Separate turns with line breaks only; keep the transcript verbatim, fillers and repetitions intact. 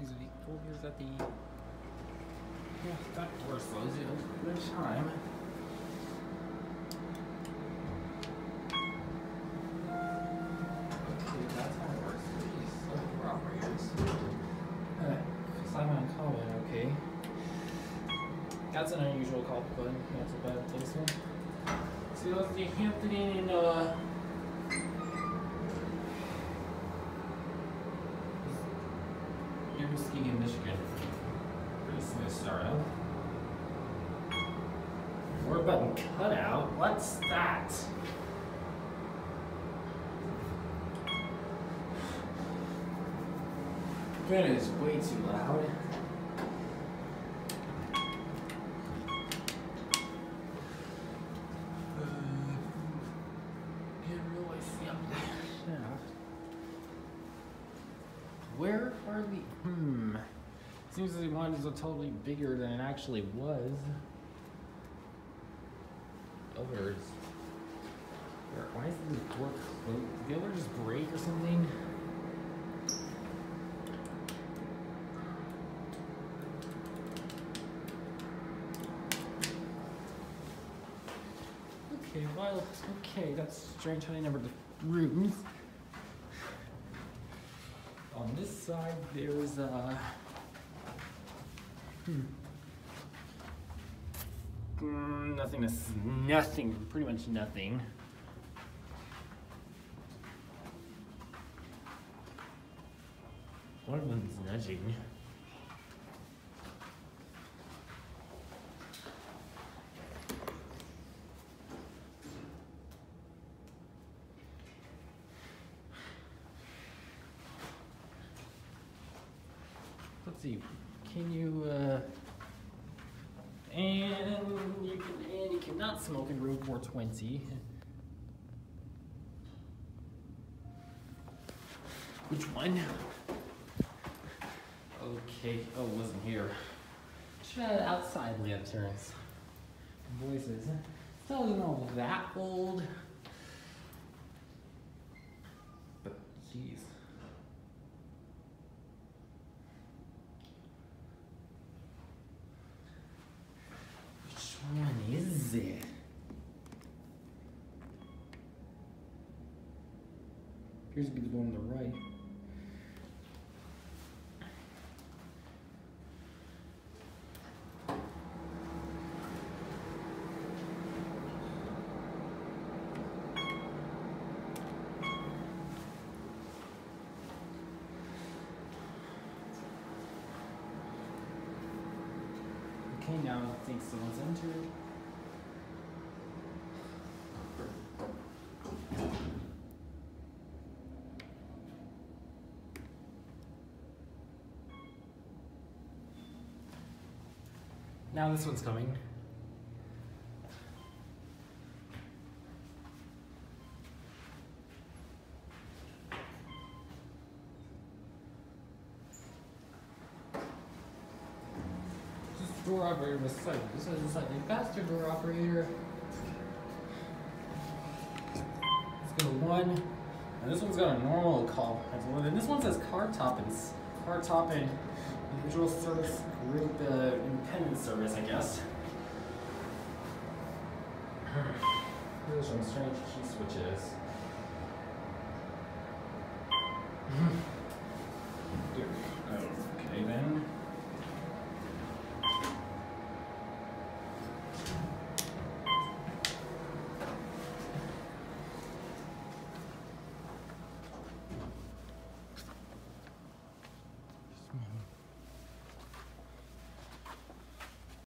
These are the folders that the yeah, that door slows you over time. Okay, that's how it works. These door operators. Alright, Simon Common, okay. That's an unusual call button. That's a bad placement. So that's the Hampton in uh near Muskegon, Michigan. Pretty smooth startup. More button cutout? What's that? Fan is way too loud. Where are the hmm? Seems like one is totally bigger than it actually was. Others. Where, why is this door closed? Did the other just break or something? Okay, well, okay, that's strange how they numbered the rooms. On this side, there's uh, hmm. mm, nothing. This is nothing. Pretty much nothing. One of them's nudging. Let's see, can you, uh, and you can, and you cannot smoke in room four twenty. Which one? Okay, oh, it wasn't here. Should have outside lanterns. Voices. Still isn't all that old. But, jeez. Which one is it? Appears to be the one on the right. Okay, now I think someone's entered. Now this one's coming. Door operator was like, this is a slightly faster door operator. Let's go one. And this one's got a normal call. And this one says car top and car top and individual service group uh, independent service, I guess. There's some strange key switches. Dude, I don't know.